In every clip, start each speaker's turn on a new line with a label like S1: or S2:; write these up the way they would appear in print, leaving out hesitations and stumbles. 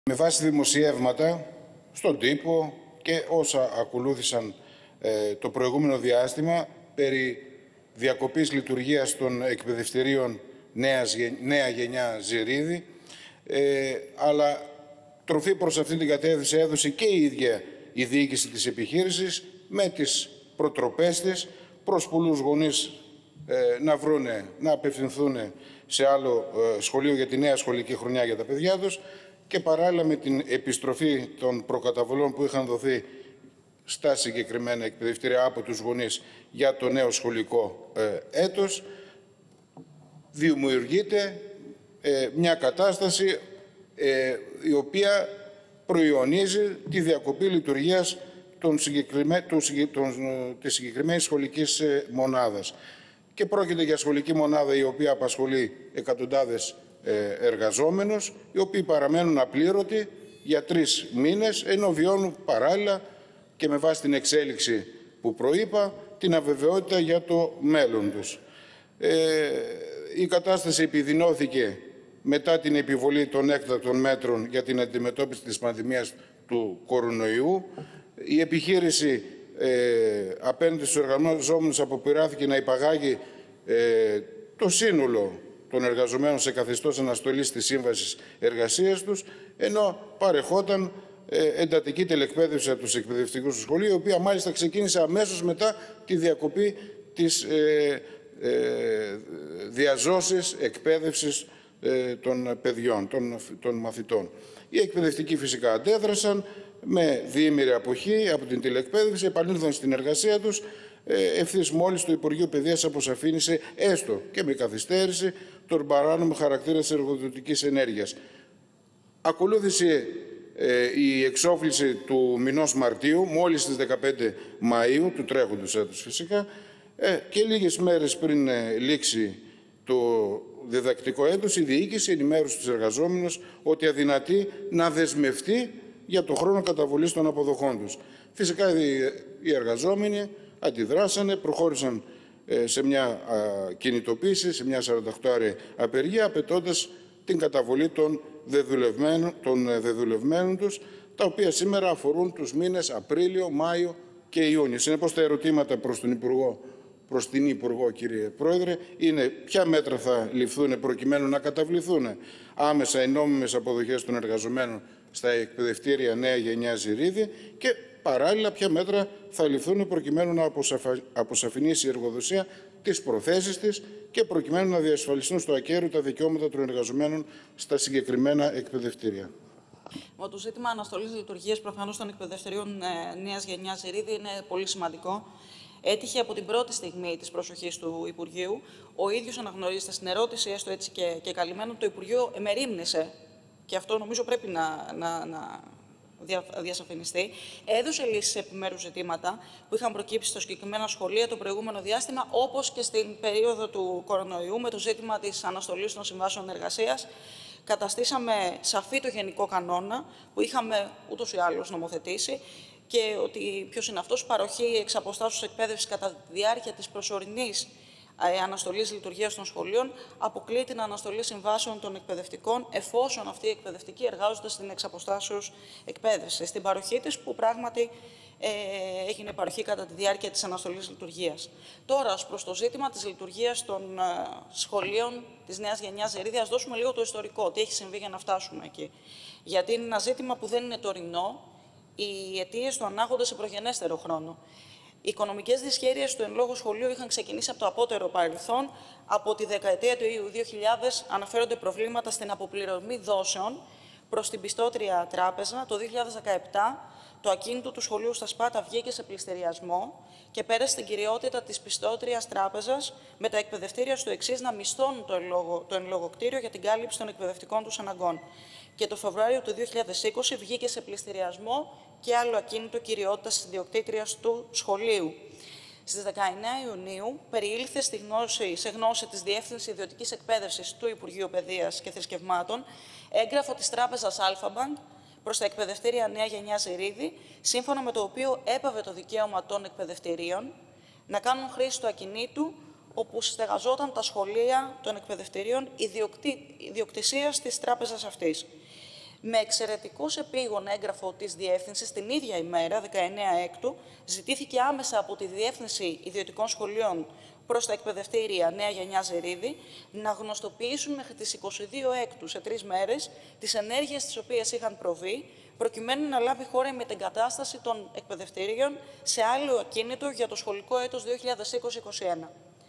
S1: Με βάση δημοσιεύματα στον τύπο και όσα ακολούθησαν το προηγούμενο διάστημα περί διακοπής λειτουργίας των εκπαιδευτηρίων νέα γενιά Ζηρίδη, αλλά τροφή προς αυτήν την κατεύθυνση έδωσε και η ίδια η διοίκηση της επιχείρησης με τις προτροπές της προς πολλούς γονείς να απευθυνθούν σε άλλο σχολείο για τη νέα σχολική χρονιά για τα παιδιά τους, και παράλληλα με την επιστροφή των προκαταβολών που είχαν δοθεί στα συγκεκριμένα εκπαιδευτήρια από τους γονείς για το νέο σχολικό έτος, δημιουργείται μια κατάσταση η οποία προϊονίζει τη διακοπή λειτουργίας της συγκεκριμένης σχολικής μονάδας. Και πρόκειται για σχολική μονάδα η οποία απασχολεί εκατοντάδες εργαζόμενους, οι οποίοι παραμένουν απλήρωτοι για 3 μήνες, ενώ βιώνουν παράλληλα και με βάση την εξέλιξη που προείπα την αβεβαιότητα για το μέλλον τους. Η κατάσταση επιδεινώθηκε μετά την επιβολή των έκτακτων μέτρων για την αντιμετώπιση της πανδημίας του κορονοϊού. Η επιχείρηση απέναντι στους εργαζόμενους αποπειράθηκε να υπαγάγει το σύνολο των εργαζομένων σε καθεστώς αναστολής της σύμβασης εργασίας τους, ενώ παρεχόταν εντατική τελεκπαίδευση από τους εκπαιδευτικούς του σχολείου, η οποία μάλιστα ξεκίνησε αμέσως μετά τη διακοπή της διαζώσης εκπαίδευσης των παιδιών, των μαθητών. Οι εκπαιδευτικοί φυσικά αντέδρασαν με διήμερη αποχή από την τηλεκπαίδευση, επανήλθαν στην εργασία τους ευθύς μόλις το Υπουργείο Παιδείας αποσαφήνισε, έστω και με καθυστέρηση, τον παράνομο χαρακτήρα της εργοδοτικής ενέργειας. Ακολούθησε η εξόφληση του μηνός Μαρτίου, μόλις στις 15 Μαΐου, του τρέχοντος έτους φυσικά, και λίγες μέρες πριν λήξει το διδακτικό έτος, η διοίκηση ενημέρωσε τους εργαζόμενους ότι αδυνατεί να δεσμευτεί για το χρόνο καταβολής των αποδοχών τους. Φυσικά οι εργαζόμενοι αντιδράσανε, προχώρησαν σε μια κινητοποίηση, σε μια 48ωρη απεργία, απαιτώντας την καταβολή των δεδουλευμένων τους, τα οποία σήμερα αφορούν τους μήνες Απρίλιο, Μάιο και Ιούνιο. Συνεπώς, τα ερωτήματα προς την Υπουργό, κύριε Πρόεδρε, είναι ποια μέτρα θα ληφθούν προκειμένου να καταβληθούν άμεσα οι νόμιμες αποδοχές των εργαζομένων στα εκπαιδευτήρια νέα γενιά Ζηρίδη και παράλληλα ποια μέτρα θα ληφθούν προκειμένου να αποσαφηνίσει η εργοδοσία τις προθέσεις της και προκειμένου να διασφαλιστούν στο ακέραιο τα δικαιώματα των εργαζομένων στα συγκεκριμένα εκπαιδευτήρια.
S2: Το ζήτημα αναστολής λειτουργίας προφανώς των εκπαιδευτηρίων νέας γενιάς Ζηρίδη είναι πολύ σημαντικό. Έτυχε από την πρώτη στιγμή της προσοχής του Υπουργείου. Ο ίδιος αναγνωρίζεται στην ερώτηση, έστω έτσι και καλυμμένο, το Υπουργείο εμερίμνησε, και αυτό νομίζω πρέπει να διασαφινιστεί, έδωσε λύσεις σε επιμέρους ζητήματα που είχαν προκύψει στο συγκεκριμένα σχολεία το προηγούμενο διάστημα, όπως και στην περίοδο του κορονοϊού με το ζήτημα της αναστολής των συμβάσεων εργασίας. Καταστήσαμε σαφή το γενικό κανόνα που είχαμε ούτως ή άλλως νομοθετήσει, και ότι ποιος είναι αυτός, παροχή εξ αποστάσεως εκπαίδευσης κατά τη διάρκεια της προσωρινής αναστολής λειτουργίας των σχολείων αποκλεί την αναστολή συμβάσεων των εκπαιδευτικών, εφόσον αυτοί οι εκπαιδευτικοί εργάζονται στην εξ αποστάσεως εκπαίδευση, στην παροχή της, που πράγματι έγινε παροχή κατά τη διάρκεια της αναστολής λειτουργίας. Τώρα, ως προς το ζήτημα της λειτουργίας των σχολείων της νέας γενιάς Ζηρίδη, ας δώσουμε λίγο το ιστορικό, τι έχει συμβεί για να φτάσουμε εκεί. Γιατί είναι ένα ζήτημα που δεν είναι τωρινό. Οι αιτίες του ανάγονται σε προγενέστερο χρόνο. Οι οικονομικές δυσχέρειες του εν λόγω σχολείου είχαν ξεκινήσει από το απότερο παρελθόν. Από τη δεκαετία του 2000 αναφέρονται προβλήματα στην αποπληρωμή δόσεων προς την πιστώτρια τράπεζα. Το 2017 το ακίνητο του σχολείου στα Σπάτα βγήκε σε πληστηριασμό και πέρασε στην κυριότητα της πιστώτριας τράπεζας, με τα εκπαιδευτήρια στο εξής να μισθώνουν το εν λόγω κτίριο για την κάλυψη των εκπαιδευτικών τους αναγκών. Και το Φεβρουάριο του 2020 βγήκε σε πληστηριασμό και άλλο ακίνητο κυριότητας της ιδιοκτήτριας του σχολείου. Στις 19 Ιουνίου περιήλθε σε γνώση της Διεύθυνσης Ιδιωτικής Εκπαίδευσης του Υπουργείου Παιδείας και Θρησκευμάτων έγγραφο της τράπεζας Αλφα-Μπανκ προς τα εκπαιδευτήρια νέα γενιά Ζηρίδη, σύμφωνα με το οποίο έπαβε το δικαίωμα των εκπαιδευτηρίων να κάνουν χρήση του ακινήτου όπου στεγαζόταν τα σχολεία των εκπαιδευτηρίων ιδιοκτησίας της τράπεζας αυτής. Με εξαιρετικώς επίγον έγγραφο της Διεύθυνσης, την ίδια ημέρα, 19 Έκτου, ζητήθηκε άμεσα από τη Διεύθυνση Ιδιωτικών Σχολείων προς τα εκπαιδευτήρια Νέα Γενιά Ζερίδη να γνωστοποιήσουν μέχρι τις 22 Έκτου, σε 3 μέρες, τις ενέργειες τις οποίες είχαν προβεί, προκειμένου να λάβει χώρα η μετεγκατάσταση των εκπαιδευτήριων σε άλλο ακίνητο για το σχολικό έτος 2020-2021.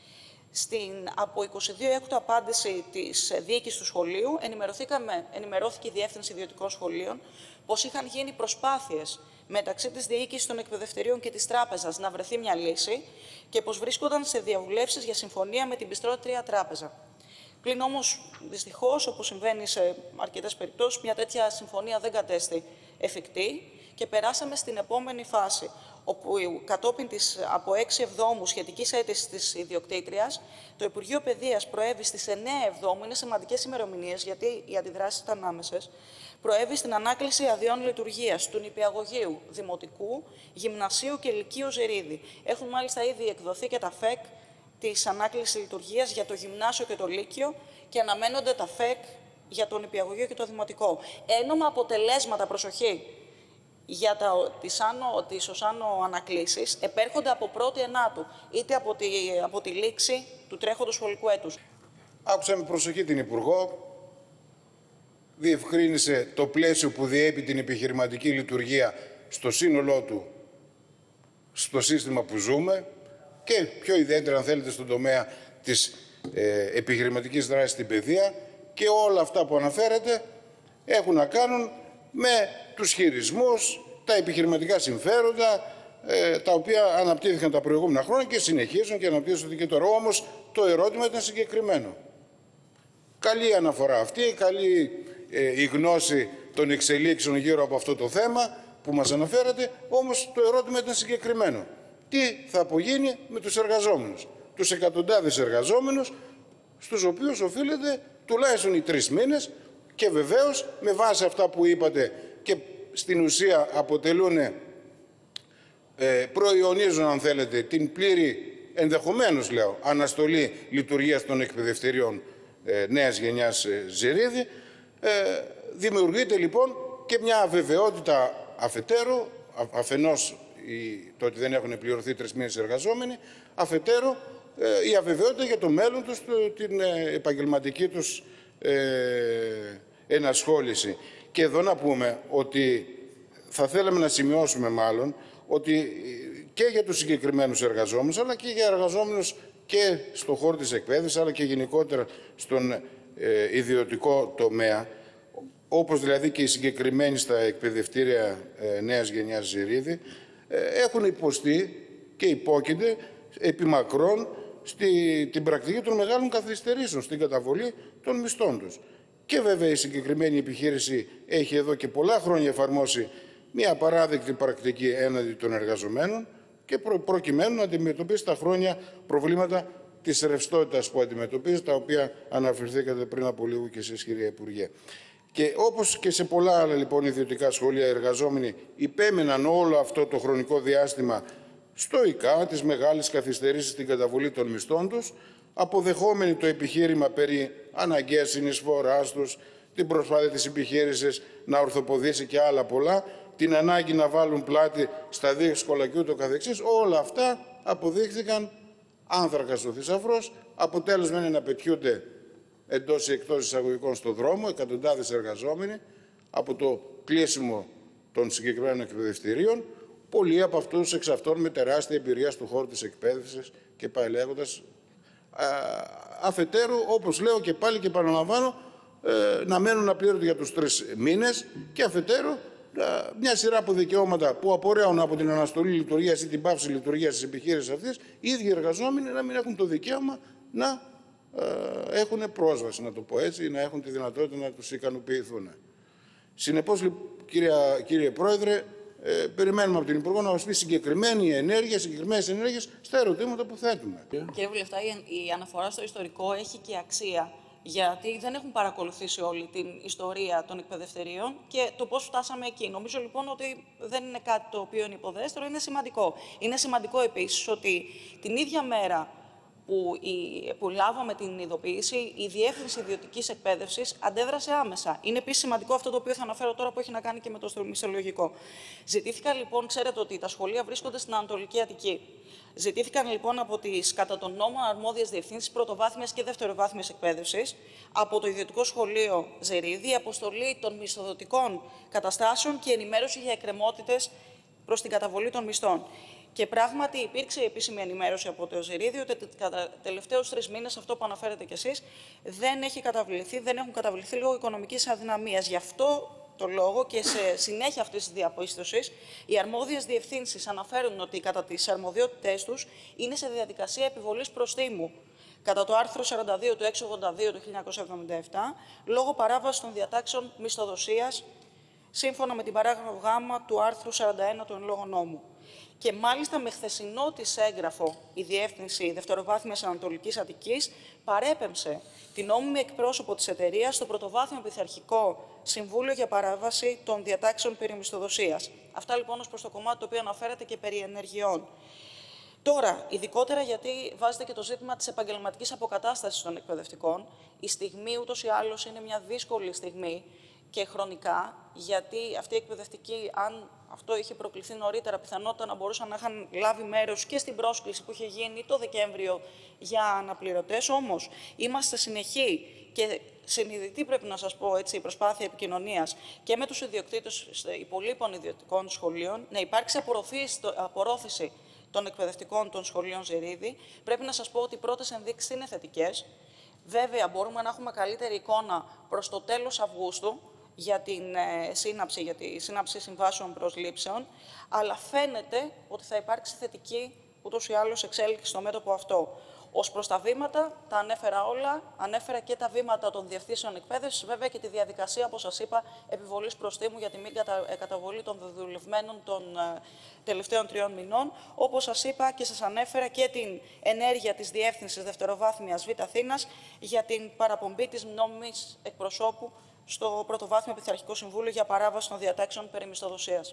S2: Από 22 Έκτου απάντηση της διοίκησης του σχολείου, ενημερώθηκε η Διεύθυνση Ιδιωτικών Σχολείων πως είχαν γίνει προσπάθειες μεταξύ της διοίκησης των εκπαιδευτηρίων και της τράπεζας να βρεθεί μια λύση και πως βρίσκονταν σε διαβουλεύσεις για συμφωνία με την πιστρότρια τράπεζα. Πλην όμως, δυστυχώς, όπως συμβαίνει σε αρκετές περιπτώσεις, μια τέτοια συμφωνία δεν κατέστη εφικτή και περάσαμε στην επόμενη φάση, όπου κατόπιν της από 6 Εβδόμου σχετικής αίτησης της ιδιοκτήτριας, το Υπουργείο Παιδείας προέβη στις 9 Εβδόμου, είναι σημαντικές ημερομηνίες γιατί οι αντιδράσεις ήταν άμεσες, προέβη στην ανάκληση αδειών λειτουργίας του νηπιαγωγείου, δημοτικού, γυμνασίου και λυκείου Ζερίδη. Έχουν μάλιστα ήδη εκδοθεί και τα ΦΕΚ της ανάκλησης λειτουργίας για το γυμνάσιο και το λύκειο και αναμένονται τα ΦΕΚ για το νηπιαγωγείο και το δημοτικό. Ένομα αποτελέσματα, προσοχή, για τις ως άνω ανακλήσεις επέρχονται από 1η Ενάτου, είτε από τη λήξη του τρέχοντος σχολικού έτους.
S1: Άκουσα με προσοχή την Υπουργό, διευκρίνησε το πλαίσιο που διέπει την επιχειρηματική λειτουργία στο σύνολό του, στο σύστημα που ζούμε και πιο ιδιαίτερα, αν θέλετε, στον τομέα της επιχειρηματικής δράσης στην παιδεία, και όλα αυτά που αναφέρετε έχουν να κάνουν με τους χειρισμούς, τα επιχειρηματικά συμφέροντα, τα οποία αναπτύχθηκαν τα προηγούμενα χρόνια και συνεχίζουν και αναπτύσσονται και τώρα. Όμως το ερώτημα ήταν συγκεκριμένο. Καλή αναφορά αυτή, καλή η γνώση των εξελίξεων γύρω από αυτό το θέμα που μας αναφέρατε, όμως το ερώτημα ήταν συγκεκριμένο. Τι θα απογίνει με τους εργαζόμενους, τους εκατοντάδες εργαζόμενους, στους οποίους οφείλεται τουλάχιστον οι 3 μήνες και βεβαίως με βάση αυτά που είπατε και στην ουσία αποτελούν, προϊονίζουν, αν θέλετε, την πλήρη, ενδεχομένως λέω, αναστολή λειτουργίας των εκπαιδευτηρίων νέας γενιάς Ζερίδη. Δημιουργείται λοιπόν και μια αβεβαιότητα αφετέρου, αφενός το ότι δεν έχουν πληρωθεί 3 μήνες εργαζόμενοι, αφετέρου η αβεβαιότητα για το μέλλον τους, την επαγγελματική τους ενασχόληση. Και εδώ να πούμε ότι θα θέλαμε να σημειώσουμε μάλλον ότι και για τους συγκεκριμένους εργαζόμενους, αλλά και για εργαζόμενους και στον χώρο της εκπαίδευσης, αλλά και γενικότερα στον ιδιωτικό τομέα, όπως δηλαδή και οι συγκεκριμένοι στα εκπαιδευτήρια νέας γενιάς Ζερίδη, έχουν υποστεί και υπόκεινται επιμακρών στην πρακτική των μεγάλων καθυστερήσεων στην καταβολή των μισθών τους. Και βέβαια η συγκεκριμένη επιχείρηση έχει εδώ και πολλά χρόνια εφαρμόσει μια απαράδεκτη πρακτική έναντι των εργαζομένων και προκειμένου να αντιμετωπίσει τα χρόνια προβλήματα της ρευστότητας που αντιμετωπίζει, τα οποία αναφερθήκατε πριν από λίγο και εσείς, κυρία Υπουργέ. Και όπως και σε πολλά άλλα λοιπόν ιδιωτικά σχολεία, οι εργαζόμενοι υπέμεναν όλο αυτό το χρονικό διάστημα στοικά τις μεγάλες καθυστερήσεις στην καταβολή των μισθών τους, αποδεχόμενοι το επιχείρημα περί αναγκαίας συνεισφοράς τους, την προσπάθεια της επιχείρησης να ορθοποδήσει και άλλα πολλά, την ανάγκη να βάλουν πλάτη στα δύσκολα και ούτω καθεξής. Όλα αυτά αποδείχθηκαν άνθρακα στο θησαυρός. Αποτέλεσμα είναι να πετιούνται εντός ή εκτός εισαγωγικών στον δρόμο εκατοντάδες εργαζόμενοι από το κλείσιμο των συγκεκριμένων εκπαιδευτηρίων, πολλοί από αυτούς εξ αυτών με τεράστια εμπειρία στον χώρο της εκπαίδευσης και πάει λέγοντας. Αφετέρου, όπως λέω και πάλι και παραλαμβάνω, να μένουν απλήρωτοι για τους 3 μήνες και αφετέρου μια σειρά από δικαιώματα που απορρέουν από την αναστολή λειτουργίας ή την πάυση λειτουργίας της επιχείρησης αυτής, οι ίδιοι εργαζόμενοι να μην έχουν το δικαίωμα να έχουν πρόσβαση, να το πω έτσι, ή να έχουν τη δυνατότητα να τους ικανοποιηθούν. Συνεπώς, κύριε Πρόεδρε, περιμένουμε από την Υπουργό να μας πει συγκεκριμένες ενέργειες στα ερωτήματα που θέτουμε.
S2: Κύριε Βουλευτά, η αναφορά στο ιστορικό έχει και αξία, γιατί δεν έχουν παρακολουθήσει όλη την ιστορία των εκπαιδευτηρίων και το πώς φτάσαμε εκεί. Νομίζω λοιπόν ότι δεν είναι κάτι το οποίο είναι υποδέστερο, είναι σημαντικό. Είναι σημαντικό επίσης ότι την ίδια μέρα που λάβαμε την ειδοποίηση, η Διεύθυνση Ιδιωτικής Εκπαίδευσης αντέδρασε άμεσα. Είναι επίσης σημαντικό αυτό το οποίο θα αναφέρω τώρα, που έχει να κάνει και με το μισθολογικό. Ζητήθηκαν λοιπόν, ξέρετε ότι τα σχολεία βρίσκονται στην Ανατολική Αττική. Ζητήθηκαν λοιπόν από τις κατά τον νόμο αρμόδιες διευθύνσεις πρωτοβάθμιας και δευτεροβάθμιας εκπαίδευσης, από το Ιδιωτικό Σχολείο Ζερίδη, αποστολή των μισθοδοτικών καταστάσεων και ενημέρωση για εκκρεμότητες προς την καταβολή των μισθών. Και πράγματι υπήρξε επίσημη ενημέρωση από το Ζερίδη ότι κατά τελευταίους 3 μήνες, αυτό που αναφέρετε κι εσείς, δεν έχουν καταβληθεί λόγω οικονομικής αδυναμίας. Γι' αυτό το λόγο και σε συνέχεια αυτής της διαπίστωσης, οι αρμόδιες διευθύνσεις αναφέρουν ότι κατά τις αρμοδιότητές τους είναι σε διαδικασία επιβολής προστίμου κατά το άρθρο 42 του 682 του 1977, λόγω παράβασης των διατάξεων μισθοδοσίας, σύμφωνα με την παράγραφο Γ του άρθρου 41 του εν λόγω νόμου. Και μάλιστα με χθεσινό της έγγραφο η Διεύθυνση Δευτεροβάθμιας Ανατολικής Αττικής παρέπεμψε την νόμιμη εκπρόσωπο της εταιρείας στο Πρωτοβάθμιο Πειθαρχικό Συμβούλιο για παράβαση των διατάξεων περί μισθοδοσίας. Αυτά λοιπόν ως προς το κομμάτι το οποίο αναφέρεται και περί ενεργειών. Τώρα, ειδικότερα γιατί βάζετε και το ζήτημα της επαγγελματικής αποκατάστασης των εκπαιδευτικών, η στιγμή ούτως ή άλλως είναι μια δύσκολη στιγμή και χρονικά, γιατί αυτοί οι εκπαιδευτικοί, αν αυτό είχε προκληθεί νωρίτερα, πιθανότατα να μπορούσαν να είχαν λάβει μέρος και στην πρόσκληση που είχε γίνει το Δεκέμβριο για αναπληρωτές. Όμως, είμαστε συνεχή και συνειδητοί, πρέπει να σας πω έτσι, η προσπάθεια επικοινωνίας και με τους ιδιοκτήτες υπολείπων ιδιωτικών σχολείων, να υπάρξει απορρόφηση των εκπαιδευτικών των σχολείων Ζερίδη. Πρέπει να σας πω ότι οι πρώτες ενδείξεις είναι θετικές. Βέβαια, μπορούμε να έχουμε καλύτερη εικόνα προς το τέλος Αυγούστου για τη σύναψη συμβάσεων προσλήψεων, αλλά φαίνεται ότι θα υπάρξει θετική ούτως ή άλλως εξέλιξη στο μέτωπο αυτό. Ως προς τα βήματα, τα ανέφερα όλα. Ανέφερα και τα βήματα των διευθύνσεων εκπαίδευσης, βέβαια και τη διαδικασία, όπως σας είπα, επιβολής προστίμου για τη μη καταβολή των δεδουλευμένων των τελευταίων 3 μηνών. Όπως σας είπα και σας ανέφερα και την ενέργεια της Διεύθυνσης Δευτεροβάθμιας Β' Αθήνας για την παραπομπή της νόμιμης εκπροσώπου στο Πρωτοβάθμιο Πειθαρχικό Συμβούλιο για παράβαση των διατάξεων περί μισθοδοσίας.